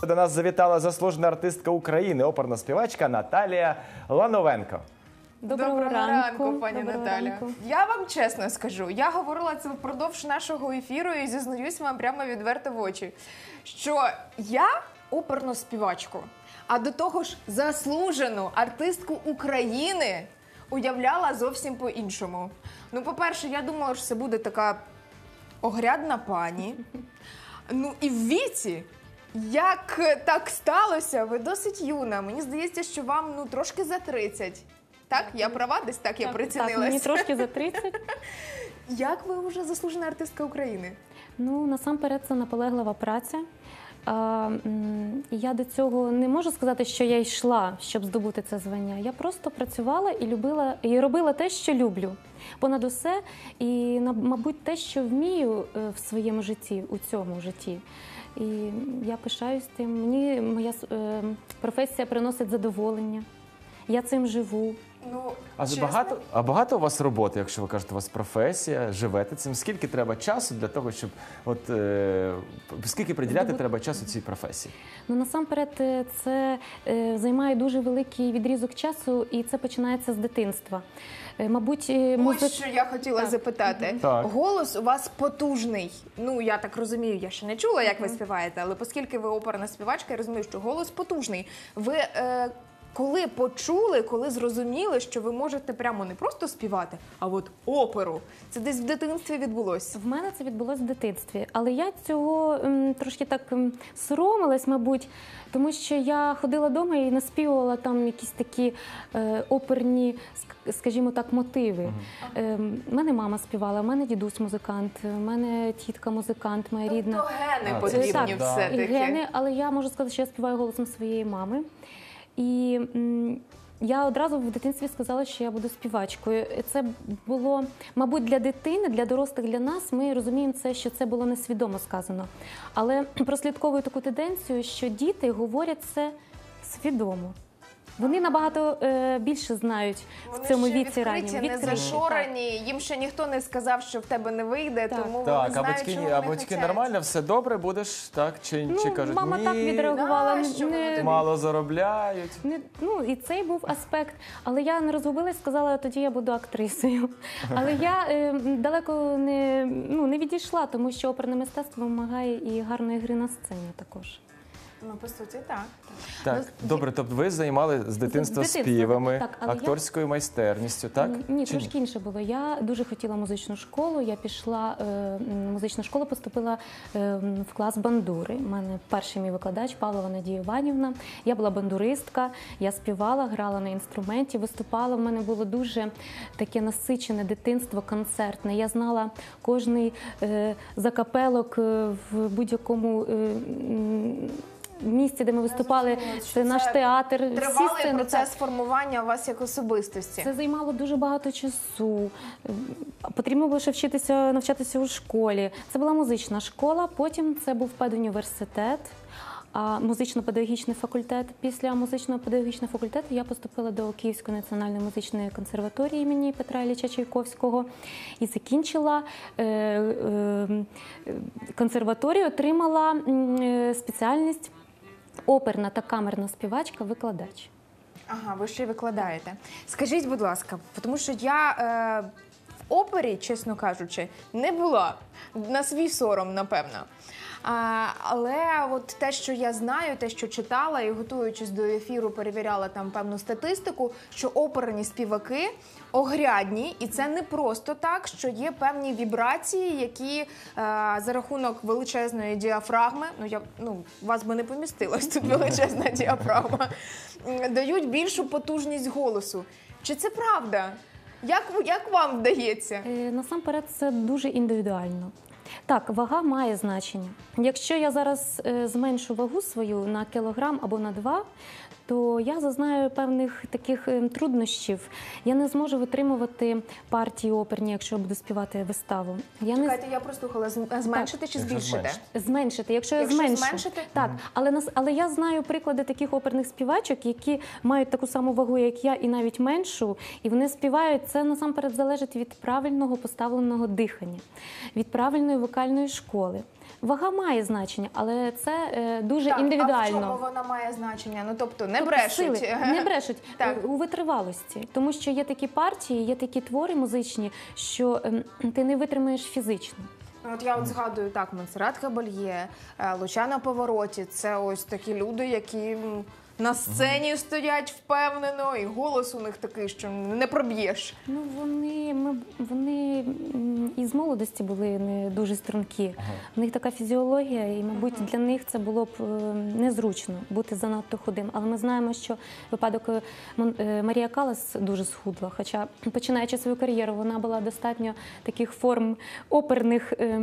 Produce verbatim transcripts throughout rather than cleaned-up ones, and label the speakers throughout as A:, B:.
A: До нас завітала заслужена артистка України, оперна співачка Наталія Лановенко.
B: Доброго,
C: Доброго
B: ранку,
C: ранку, пані
B: Доброго
C: Наталя.
B: ранку.
C: Я вам чесно скажу, я говорила це впродовж нашого ефіру і зізнаюсь вам прямо відверто в очі, що я оперну співачку, а до того ж заслужену артистку України уявляла зовсім по-іншому. Ну, по-перше, я думала, що це буде така огрядна пані. Ну і в віці, як так сталося, ви досить юна. Мені здається, що вам ну трошки за тридцять. Так? Я права? Десь так я прицінилась?
B: Так, мені трошки за тридцять.
C: Як ви вже заслужена артистка України?
B: Ну, насамперед, це наполеглива праця. А, м, я до цього не можу сказати, що я йшла, щоб здобути це звання. Я просто працювала і любила, і робила те, що люблю. Понад усе, і, на- мабуть, те, що вмію е, в своєму житті, у цьому житті. І я пишаюсь тим. Мені моя е, професія приносить задоволення. Я цим живу.
C: Ну,
A: А
C: чесно,
A: багато, а багато у вас роботи, якщо ви кажете, у вас професія, живете цим? Скільки треба часу для того, щоб от е, скільки приділяти
B: Здобути-
A: треба часу цій професії?
B: Ну, насамперед, е, це е, займає дуже великий відрізок часу, і це починається з дитинства. Е, Мабуть, е,
C: Ось
B: музик...
C: що я хотіла
B: Так.
C: запитати.
A: Так.
C: Голос у вас потужний. Ну, я так розумію, я ще не чула, як ви співаєте, але оскільки ви оперна співачка, я розумію, що голос потужний. Ви е, коли почули, коли зрозуміли, що ви можете прямо не просто співати, а от оперу, це десь в дитинстві відбулося?
B: В мене це відбулося в дитинстві, але я цього м, трошки так м, соромилась, мабуть, тому що я ходила вдома і наспівувала там якісь такі е, оперні, ск- скажімо так, мотиви. Е, в мене мама співала, в мене дідусь музикант, в мене тітка музикант, моя рідна.
C: Тобто гени
A: А, це
C: потрібні
B: так,
A: да.
B: І
C: все-таки.
B: гени, але я можу сказати, що я співаю голосом своєї мами. І м, я одразу в дитинстві сказала, що я буду співачкою. Це було, мабуть, для дитини, для дорослих, для нас, ми розуміємо це, що це було несвідомо сказано. Але прослідковую таку тенденцію, що діти говорять це свідомо. Вони набагато е, більше знають
C: Вони
B: в цьому
C: ще
B: віці ранньому.
C: відкриті, не
B: Відкриті,
C: зашорені, їм ще ніхто не сказав, що в тебе не вийде,
B: Так.
C: тому вони
A: Так, а
C: знають,
A: батьки,
C: чого
A: ні, а
C: вони
A: батьки
C: хочуть.
A: нормально, все добре, будеш, так? Чи,
B: Ну,
A: чи кажуть,
B: мама
A: ні,
B: так відреагувала.
C: Да, що
B: не-
C: вони
A: мало заробляють?
B: Не, ну, і цей був аспект. Але я не розгубилась, сказала, тоді я буду актрисою. Але я е, далеко не, ну, не відійшла, тому що оперне мистецтво вимагає і гарної гри на сцені також.
C: Ну, по суті, так.
A: Так,
C: Ну,
A: добре, тобто ви займали з дитинства
B: дитинства,
A: співами,
B: так, але я-
A: акторською майстерністю, так?
B: Ні,
A: Чи
B: трошки інше було. Я дуже хотіла музичну школу. Я пішла е, в музичну школу, поступила е, в клас бандури. У мене перший мій викладач Павлова Надія Іванівна. Я була бандуристка, я співала, грала на інструменті, виступала. У мене було дуже таке насичене дитинство, концертне. Я знала кожний е, закапелок е, в будь-якому е, м, місці, де ми виступали.
C: зрозуміла, що
B: Це наш
C: це
B: театр. всі
C: Тривалий
B: сцени,
C: процес
B: так.
C: формування вас як особистості.
B: Це займало дуже багато часу. Потрібно було ще вчитися, навчатися у школі. Це була музична школа, потім це був педуніверситет, а музично-педагогічний факультет. Після музично-педагогічного факультету я поступила до Київської національної музичної консерваторії імені Петра Ілліча Чайковського і закінчила е, е, консерваторію, отримала м, е, спеціальність оперна та камерна співачка-викладач.
C: Ага, ви ще й викладаєте. Скажіть, будь ласка, тому що я е, в опері, чесно кажучи, не була. На свій сором, напевно. А, але от те, що я знаю, те, що читала і готуючись до ефіру, перевіряла там певну статистику, що оперні співаки огрядні, і це не просто так, що є певні вібрації, які е, за рахунок величезної діафрагми, ну я ну у вас би не помістилась тут величезна діафрагма, м, дають більшу потужність голосу. Чи це правда? Як, як вам вдається?
B: Е, Насамперед, це дуже індивідуально. Так, вага має значення. Якщо я зараз е, зменшу вагу свою на кілограм або на два, то я зазнаю певних таких е, труднощів. Я не зможу витримувати партії оперні, якщо я буду співати виставу. Я не
C: Чекайте, я прослухала, з- зменшити чи
A: Якщо
C: збільшити?
A: зменшити.
B: Зменшити, якщо,
C: Якщо
B: я зменшу.
C: зменшити?
B: Так, але, нас, але я знаю приклади таких оперних співачок, які мають таку саму вагу, як я, і навіть меншу, і вони співають. Це насамперед залежить від правильного поставленого дихання, від правильної вокальної школи. Вага має значення, але це е, дуже
C: Так,
B: індивідуально.
C: а в чому вона має значення? Ну, тобто, не
B: Тобто
C: брешуть.
B: сили, не брешуть
C: Так.
B: у витривалості. Тому що є такі партії, є такі твори музичні, що ем, ти не витримаєш фізично.
C: Ну, от я от згадую так, Монсеррат Кабальє, е, Лучано Повороті. Це ось такі люди, які м, на сцені стоять впевнено, і голос у них такий, що не проб'єш.
B: Ну вони, ми, вони м, із молодості були не дуже стрункі. В них така фізіологія, і, мабуть, для них це було б е, незручно бути занадто худим. Але ми знаємо, що випадок е, Мон- е, Марія Каллас дуже схудла. Хоча, починаючи свою кар'єру, вона була достатньо таких форм оперних. Е,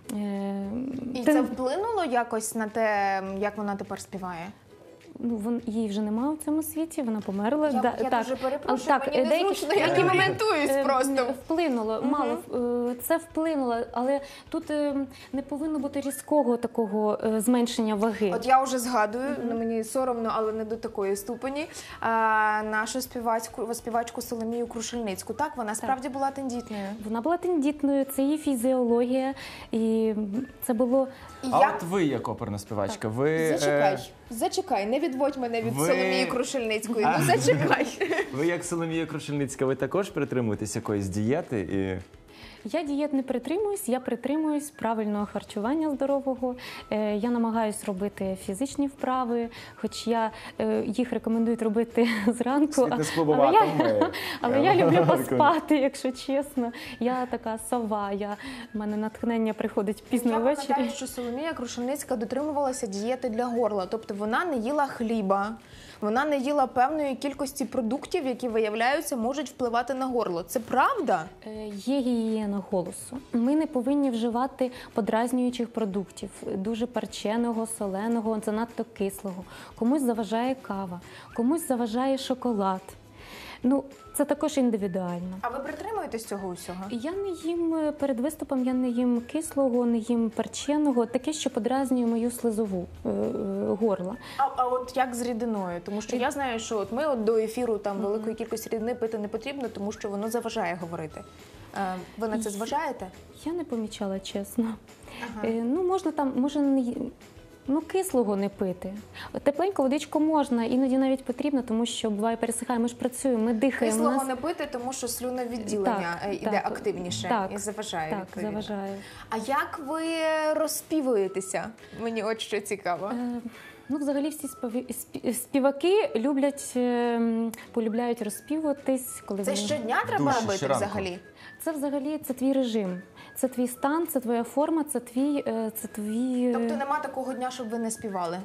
B: е,
C: І
B: тен-
C: це вплинуло якось на те, як вона тепер співає?
B: Ну, вон, її вже немає у цьому світі, вона померла.
C: Я,
B: Да,
C: я
B: так.
C: дуже перепрошую,
B: А, так,
C: мені
B: деякі-
C: незручно, я
B: деякі моменти,
C: орієнтуюсь
B: е,
C: просто.
B: Вплинуло, мало. е, Це вплинуло, але тут е, не повинно бути різкого такого е, зменшення ваги.
C: От я вже згадую, ну, мені соромно, але не до такої ступені, а, нашу співачку, співачку Соломію Крушельницьку. Так, вона справді була тендітною.
B: Вона була тендітною, це її фізіологія, і це було...
C: І
A: А
C: я...
A: от ви, як оперна співачка, ви... е,
C: Зачекай, зачекай, не відводь мене від
A: ви-
C: Соломії Крушельницької.
A: А.
C: Ну зачекай.
A: Ви, як Соломія Крушельницька, ви також притримуєтесь якоїсь дієти? І...
B: Я дієт не притримуюсь, я притримуюсь правильного харчування здорового. Е, Я намагаюсь робити фізичні вправи, хоч я е, їх рекомендують робити зранку.
A: З фітнес-клубу
B: але я,
A: «Атом» ми-
B: але я люблю поспати, якщо чесно. Я така сова, я, в мене натхнення приходить пізно
C: Я
B: ввечері.
C: пам'ятаю, що Соломія Крушельницька дотримувалася дієти для горла. Тобто вона не їла хліба, вона не їла певної кількості продуктів, які, виявляються, можуть впливати на горло. Це правда?
B: Е, Є гігієна голосу. Ми не повинні вживати подразнюючих продуктів, дуже парченого, соленого, занадто кислого. Комусь заважає кава, комусь заважає шоколад. Ну, це також індивідуально.
C: А ви притримуєтесь цього усього?
B: Я не їм е, перед виступом, я не їм кислого, не їм перченого, таке, що подразнює мою слизову е, е, горла.
C: А, а от як з рідиною? Тому що я знаю, що от ми от до ефіру там великої кількості рідини пити не потрібно, тому що воно заважає говорити. Е, ви на це зважаєте?
B: Я не помічала, чесно.
C: Ага.
B: Е, ну, можна там, може, не, ї- ну, кислого не пити. Тепленьку водичку можна, іноді навіть потрібно, тому що буває пересихає, ми ж працюємо, ми дихаємо. у
C: Кислого
B: нас-
C: не пити, тому що слюновідділення
B: Так,
C: е, іде
B: так,
C: активніше
B: так,
C: і заважає.
B: Так,
C: відповідно.
B: заважає.
C: А як ви розспівуєтеся? Мені от що цікаво.
B: Е, Ну, взагалі, всі співі- спі- співаки люблять, е, полюбляють розспівуватись, коли
C: Це
B: вони-
C: щодня треба
A: Душі,
C: робити
A: щоранку.
C: взагалі?
B: Це взагалі це твій режим, це твій стан, це твоя форма, це твій, е, це твій. е,
C: Тобто нема такого дня, щоб ви не співали?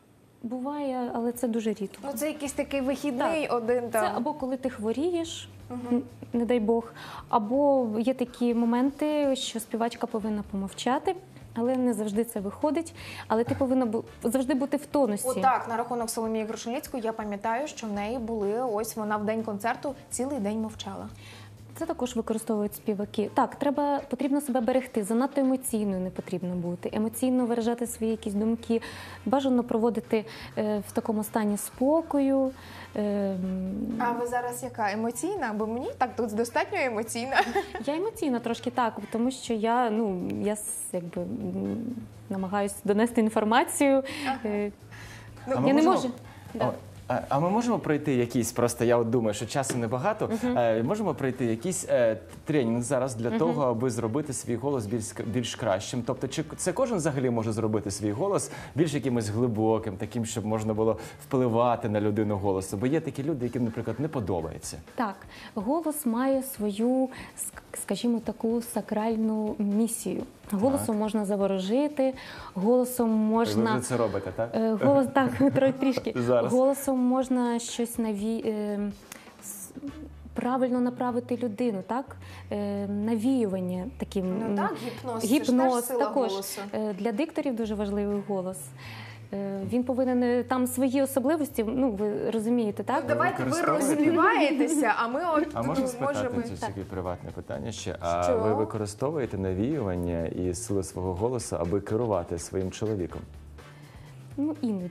B: Буває, але це дуже рідко.
C: Ну це якийсь такий вихідний один
B: Це
C: там.
B: або коли ти хворієш, н- не дай Бог, або є такі моменти, що співачка повинна помовчати, але не завжди це виходить. Але ти повинна бу- завжди бути в тонусі.
C: Отак, на рахунок Соломії Крушельницької, я пам'ятаю, що в неї були, ось вона в день концерту цілий день мовчала.
B: Це також використовують співаки. Так, треба, потрібно себе берегти, занадто емоційною не потрібно бути, емоційно виражати свої якісь думки, бажано проводити е, в такому стані спокою. Е,
C: А ви зараз яка? Емоційна? Бо мені так тут достатньо емоційна.
B: Я емоційна трошки так, тому що я, ну, я с- якби м, намагаюся донести інформацію. Е,
A: А ми
B: Я не
A: можемо-
B: можу. Да.
A: О, А, а ми можемо пройти якийсь, просто я от думаю, що часу небагато, е, можемо пройти якийсь е, тренінг зараз для того, аби зробити свій голос більш, більш кращим? Тобто, чи це кожен взагалі може зробити свій голос більш якимось глибоким, таким, щоб можна було впливати на людину голосу? Бо є такі люди, яким, наприклад, не подобається.
B: Так, голос має свою, ск- скажімо, таку сакральну місію. Голосом можна заворожити, голосом
A: Ви
B: можна.
A: вже це робите, так?
B: Е, Голос, так, тро- трішки.
A: Зараз.
B: Голосом можна щось наві... е, с- правильно направити людину, так? Е, Навіювання таким.
C: Ну
B: м,
C: так, гіпноз. Це
B: Гіпноз
C: ж теж сила
B: також.
C: голосу.
B: Е, Для дикторів дуже важливий голос. Е, Він повинен е, там свої особливості, ну ви розумієте, так?
C: Ну, давайте ви
A: використовуєте?
C: розспіваєтеся, а ми от
A: А можна
C: ну,
A: спитати
C: можемо.
A: це таке приватне питання ще? А
C: Що?
A: ви використовуєте навіювання і сили свого голосу, аби керувати своїм чоловіком?
B: Ну, іноді.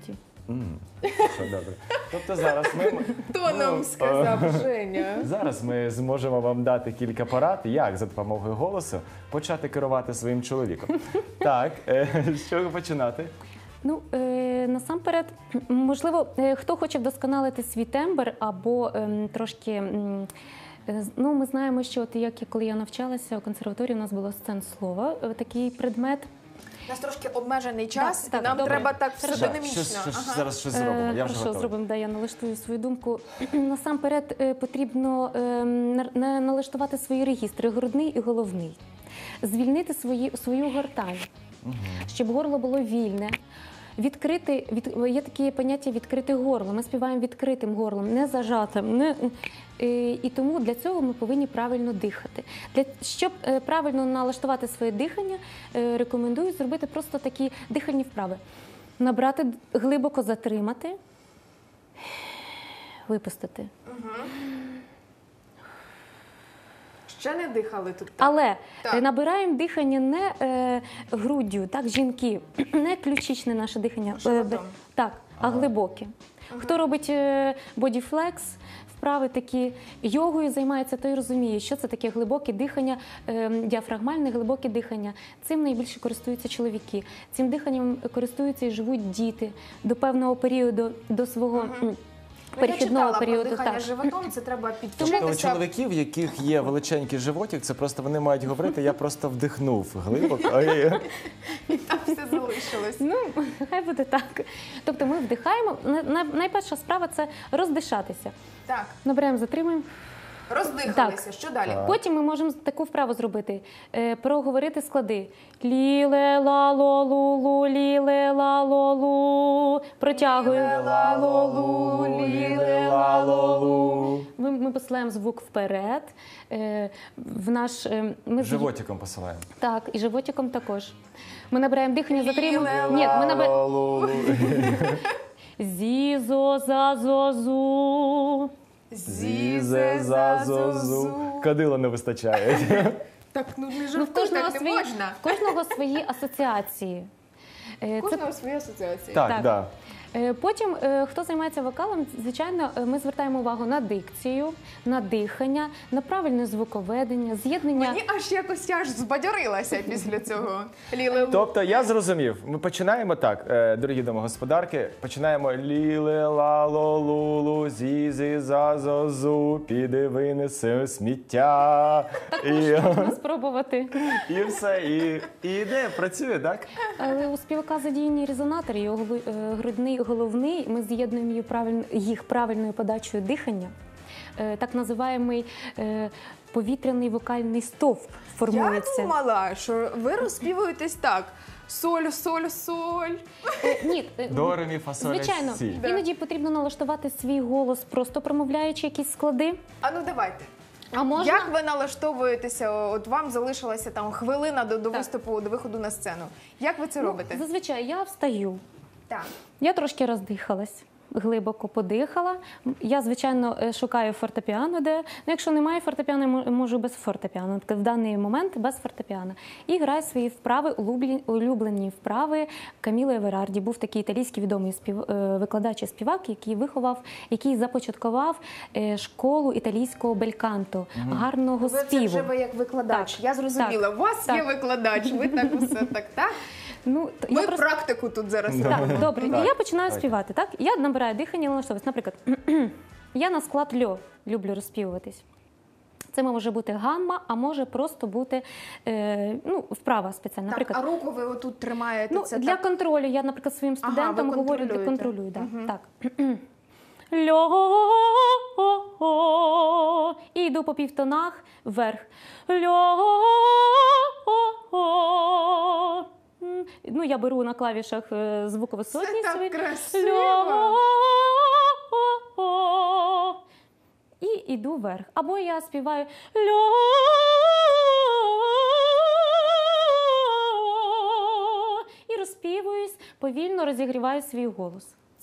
A: М, Що добре. Тобто зараз ми...
C: Тоном
A: ну,
C: сказав
A: е,
C: Женя.
A: Зараз ми зможемо вам дати кілька порад, як за допомогою голосу почати керувати своїм чоловіком. Так, е, з чого починати?
B: Ну, е, насамперед, можливо, е, хто хоче вдосконалити свій тембр або ем, трошки. м, е, Ну, ми знаємо, що от як я- коли я навчалася у консерваторії, у нас було сцен слова, е, такий предмет.
C: У нас трошки обмежений час,
B: Так, так,
C: і нам
B: добре.
C: треба так все
B: Хорошо.
C: динамічно.
A: Щось, щось,
C: Ага.
A: Зараз щось зробимо, я вже
B: Хорошо,
A: готовий.
B: зробимо, да, я налаштую свою думку. Насамперед е, потрібно е, на- на- налаштувати свої регістри, грудний і головний. Звільнити свої, свою гортань, щоб горло було вільне. Відкрити, від, є таке поняття відкрите горло. Ми співаємо відкритим горлом, не зажатим. Не, е, і тому для цього ми повинні правильно дихати. Для, щоб е, правильно налаштувати своє дихання, е, рекомендую зробити просто такі дихальні вправи. Набрати, глибоко затримати, випустити.
C: Ще не дихали тут. Так?
B: Але
C: Так.
B: е, набираємо дихання не е, груддю, так, жінки, не ключичне наше дихання,
C: Животом.
B: бе- так, а глибоке. Хто робить е, бодіфлекс, вправи такі, йогою займається, той розуміє, що це таке глибоке дихання, е, діафрагмальне глибоке дихання. Цим найбільше користуються чоловіки. Цим диханням користуються і живуть діти до певного періоду, до свого м,
C: Ну, я
B: перехідного
C: читала
B: періоду.
C: про дихання
B: Так.
C: животом, це треба
A: Тобто у
C: підвчитися.
A: чоловіків, в яких є величенький животик, це просто вони мають говорити, я просто вдихнув глибоко. Ой,
C: І там все залишилось.
B: Ну, хай буде так. Тобто ми вдихаємо. На- на- Найперша справа це роздишатися.
C: Так,
B: Набираємо, затримуємо.
C: роздихалися.
B: Так.
C: Що далі?
A: Так.
B: Потім ми можемо таку вправу зробити. Е, проговорити склади. Ліле ла ло лу лу, ліле ла ло лу. Протягую.
C: Ліле, ла, ло, лу, ліле, ла, ло, лу.
B: Ми, ми посилаємо звук вперед. Е, в наш, е, ми з-
A: Животиком посилаємо.
B: Так, і животиком також. Ми набираємо дихання,
C: Ліле,
B: затримуємо.
C: ла,
B: Ні, ми набираємо.
A: Лу-лу.
B: Зізо, зазозу.
C: Зізе, зазозу.
A: Кадила не вистачає.
C: Так, ну не
B: Ну, в
C: жартуй,
B: кожного,
C: так не
B: свої,
C: можна.
B: в кожного свої асоціації. Е, Це,
C: Кожного свої асоціації.
A: Так,
B: Так.
A: так.
B: е, потім, е, хто займається вокалом, звичайно, е, ми звертаємо увагу на дикцію, на дихання, на правильне звуковедення, з'єднання.
C: Мені аж якось я аж збадьорилася після цього. Ліле,
A: Тобто я зрозумів, ми починаємо так, е, дорогі домогосподарки, починаємо ліле ла ло лу зізи зазозу, піди винеси сміття. І,
B: Можна спробувати.
A: і все, і, і йде, працює, так?
B: Але у співака задіяні резонатори, його голи- е, грудний, головний. Ми з'єднуємо їх правиль- їх правильною подачею дихання. Е, Так називаємий е, повітряний вокальний стовп
C: я
B: формується.
C: думала, що ви розспівуєтесь так. Соль, соль, соль.
B: Е, Ні, е,
A: До, ре, мі, фа, соль, ля,
B: звичайно,
A: сі.
C: Да.
B: іноді потрібно налаштувати свій голос, просто промовляючи якісь склади.
C: А ну давайте.
B: А можна
C: Як ви налаштовуєтеся? От вам залишилася там хвилина до, до
B: Так.
C: виступу, до виходу на сцену. Як ви це робите?
B: зазвичай я встаю.
C: Так.
B: Я трошки роздихалась, глибоко подихала. Я, звичайно, е, шукаю фортепіано, де ну, якщо немає фортепіано, мо- можу без фортепіано. Так, в даний момент без фортепіано. І граю свої вправи, улюблені, улюблені вправи Каміло Еверарді. Був такий італійський відомий спів, е, викладач і співак, який виховав, який започаткував е, школу італійського бельканто, гарного
C: Ви це
B: співу.
C: вже ви як викладач.
B: Так.
C: Я зрозуміла. У вас
B: Так.
C: є викладач. Ви так усе так, так?
B: Ну, т-
C: Ми
B: я просто...
C: практику тут зараз
A: Да.
C: робимо.
B: Так, добре.
A: Так.
B: І я починаю
A: Так.
B: співати. Так? Я набираю дихання, налаштовуюсь. Наприклад, я на склад льо люблю розспівуватись. Це може бути гамма, а може просто бути е, ну, вправа спеціальна.
C: Так,
B: Наприклад,
C: а руку ви отут тримаєте.
B: ну,
C: це
B: для
C: так?
B: контролю я, наприклад, своїм
C: Ага,
B: студентам
C: ви
B: говорю, де
C: контролюєте.
B: контролюю. Да.
C: Мгм.
B: Так. Льо і йду по півтонах вверх. Льо. Ну, я беру на клавішах е, звуковисотність.
C: Це так
B: свою.
C: красиво.
B: Льо. І йду вверх. Або я співаю льо. І розспівуюсь, повільно розігріваю свій голос.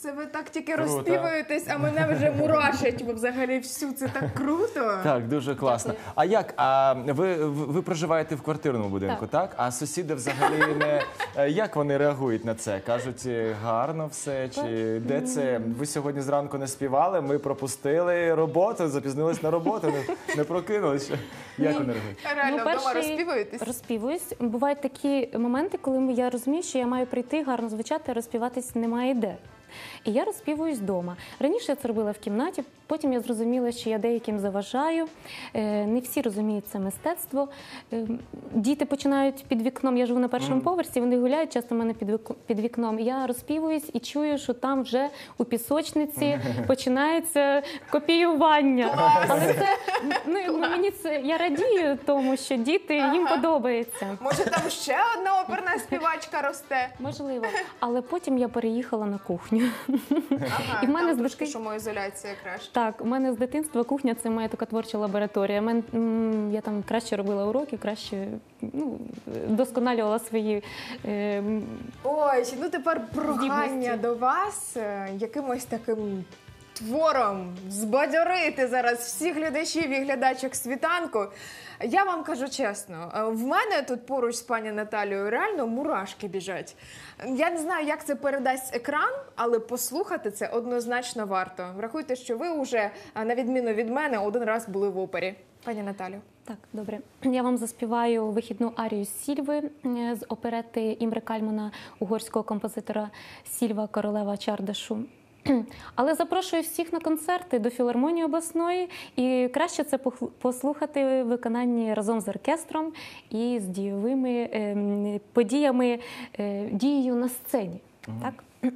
C: Це ви так тільки
A: Круто.
C: розспівуєтесь, а мене вже мурашить взагалі всю. Це так круто.
A: Так, дуже класно.
B: Дякую.
A: А як? А ви, ви ви проживаєте в квартирному будинку, так?
B: Так.
A: А сусіди взагалі не е, як вони реагують на це? Кажуть, е, гарно все, чи де це? Ви сьогодні зранку не співали, ми пропустили роботу, запізнились на роботу, не, не прокинулися. Як вони реагують?
C: Реально, вдома
B: перший-
C: розспівуєтесь?
B: Розспівуюсь. Бувають такі моменти, коли я розумію, що я маю прийти, гарно звучати, а розспіватись немає де. І я розспівуюсь вдома. Раніше я це робила в кімнаті, потім я зрозуміла, що я деяким заважаю. Е, Не всі розуміють це мистецтво. Е, Діти починають під вікном, я живу на першому поверсі, вони гуляють часто в мене під вік- під вікном. Я розспівуюсь і чую, що там вже у пісочниці починається копіювання. Але це, ну, якби мені це, я радію тому, що діти, їм подобається.
C: Може, там ще одна оперна співачка росте?
B: Можливо. Але потім я переїхала на кухню.
C: Ага,
B: І в мене
C: там
B: з
C: трошки
B: дитин-
C: шумоізоляція краще.
B: Так, у мене з дитинства кухня це моя така творча лабораторія. Мен, м, я там краще робила уроки, краще ну, вдосконалювала свої. Е, м,
C: Ой, ну тепер прохання
B: Здібності.
C: до вас е, якимось таким твором збадьорити зараз всіх глядачів і глядачок світанку. Я вам кажу чесно, е, в мене тут поруч з пані Наталією реально мурашки біжать. Я не знаю, як це передасть екран, але послухати це однозначно варто. Врахуйте, що ви вже, е, на відміну від мене, один раз були в опері. Пані Наталю.
B: так, добре. Я вам заспіваю вихідну арію з Сільви е, з оперети Імре Кальмана, угорського композитора Сільва королева Чардашу. Але запрошую всіх на концерти до філармонії обласної, і краще це похл- послухати в виконанні разом з оркестром і з дійовими ем, подіями, е, дією на сцені. Так?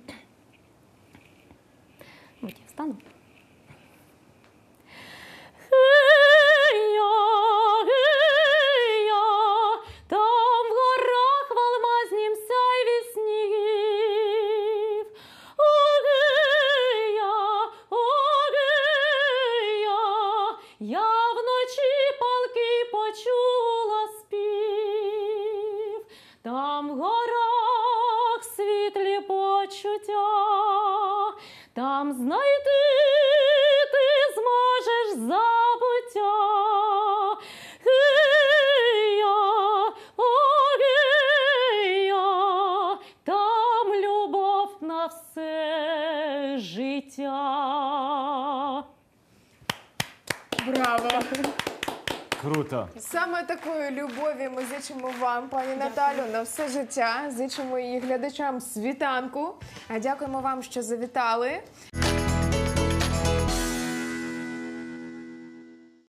B: От я встану. Гей-я, гей-я, там в горах в алмазнім сяйві снігів. О, гей-я, о, гей-я, я вночі палки почула спів. Там в горах світлі почуття, там знайти ти зможеш забуття. Гей-я, о, гей-я, там любов на все життя.
C: Браво!
A: Круто.
C: Саме такої любові ми зичимо вам, пані Наталю, на все життя. Зичимо її глядачам світанку. А дякуємо вам, що завітали.